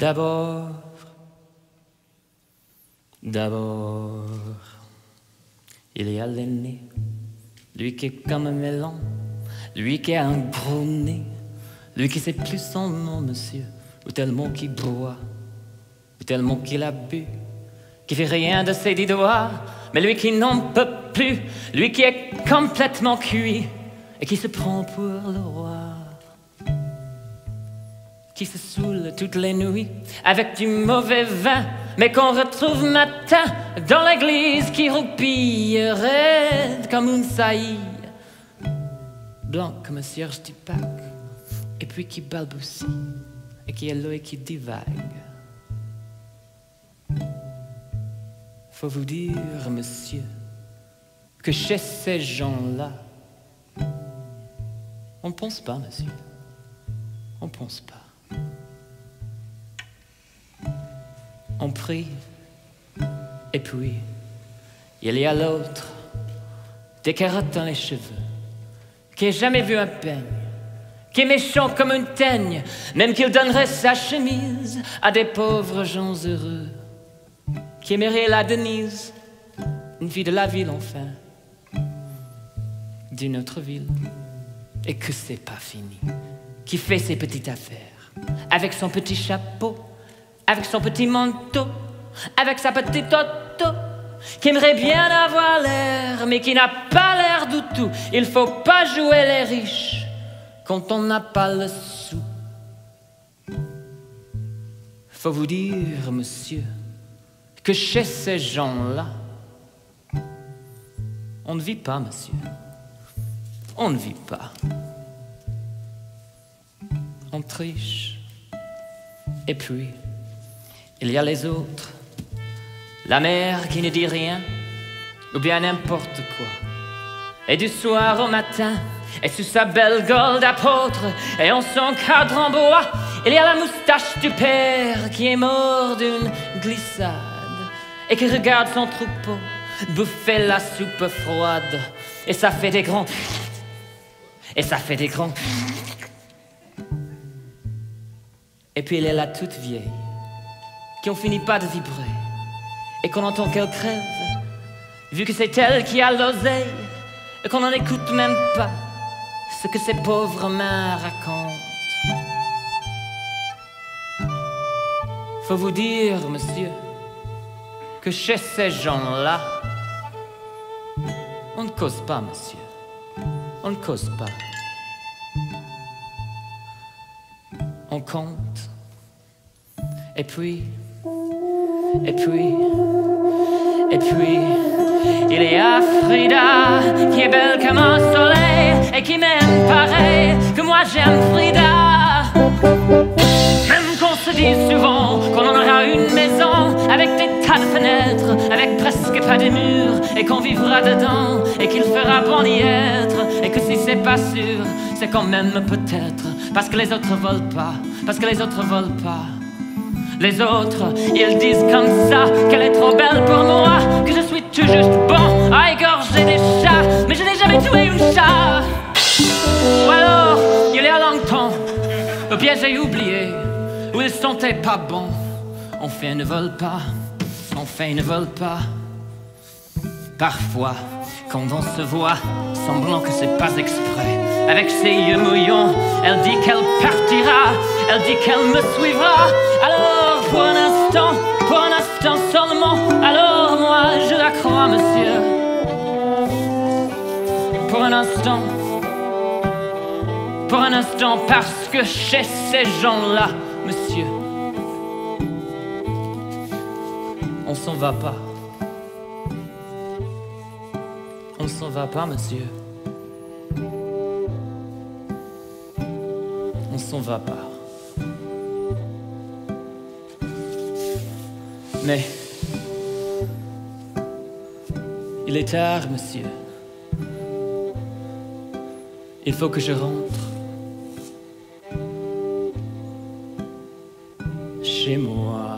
D'abord, il y a l'aîné, lui qui est comme un melon, lui qui a un gros nez, lui qui sait plus son nom, monsieur, ou tellement qu'il broie, ou tellement qu'il a bu, qui fait rien de ses 10 doigts, mais lui qui n'en peut plus, lui qui est complètement cuit, et qui se prend pour le roi, qui se saoule toutes les nuits avec du mauvais vin, mais qu'on retrouve matin dans l'église, qui roupille raide comme une saillie, blanc comme un cierge du Pâques, et puis qui balbutie, et qui est là et qui divague. Faut vous dire, monsieur, que chez ces gens-là, on ne pense pas, monsieur. On ne pense pas. On prie, et puis il y a l'autre, des carottes dans les cheveux, qui n'a jamais vu un peigne, qui est méchant comme une teigne, même qu'il donnerait sa chemise à des pauvres gens heureux, qui aimerait la Denise, une fille de la ville enfin, d'une autre ville, et que c'est pas fini, qui fait ses petites affaires, avec son petit chapeau, avec son petit manteau, avec sa petite auto, qui aimerait bien avoir l'air, mais qui n'a pas l'air du tout. Il faut pas jouer les riches quand on n'a pas le sou. Faut vous dire, monsieur, que chez ces gens-là, on ne vit pas, monsieur. On ne vit pas. On triche. Et puis, il y a les autres. La mère qui ne dit rien, ou bien n'importe quoi. Et du soir au matin, et sous sa belle gueule d'apôtre, et en son cadre en bois, il y a la moustache du père qui est mort d'une glissade, et qui regarde son troupeau bouffer la soupe froide. Et ça fait des grands... Et ça fait des grands... Et puis il est la toute vieille, qui n'en finit pas de vibrer, et qu'on entend qu'elle crève, vu que c'est elle qui a l'oseille, et qu'on n'en écoute même pas ce que ces pauvres mains racontent. Faut vous dire, monsieur, que chez ces gens-là, on ne cause pas, monsieur. On ne cause pas. On compte. Et puis, il y a Frida, qui est belle comme un soleil, et qui m'aime pareil que moi j'aime Frida. Même qu'on se dise souvent qu'on en aura une maison, avec des tas de fenêtres, avec presque pas de murs, et qu'on vivra dedans, et qu'il fera bon y être, et que si c'est pas sûr, c'est quand même peut-être, parce que les autres veulent pas, parce que les autres veulent pas. Les autres, ils disent comme ça qu'elle est trop belle pour moi, que je suis tout juste bon à égorger des chats, mais je n'ai jamais tué une chat. Ou alors, il y a longtemps, ou bien j'ai oublié, où ils sentaient pas bon. Enfin, ils ne veulent pas, enfin, ils ne veulent pas. Parfois, quand on se voit, semblant que c'est pas exprès, avec ses yeux mouillants, elle dit qu'elle partira, elle dit qu'elle me suivra. Alors, pour un instant seulement, alors moi je la crois, monsieur. Pour un instant, parce que chez ces gens-là, monsieur, on s'en va pas. On s'en va pas, monsieur. On s'en va pas. Mais il est tard, monsieur. Il faut que je rentre chez moi.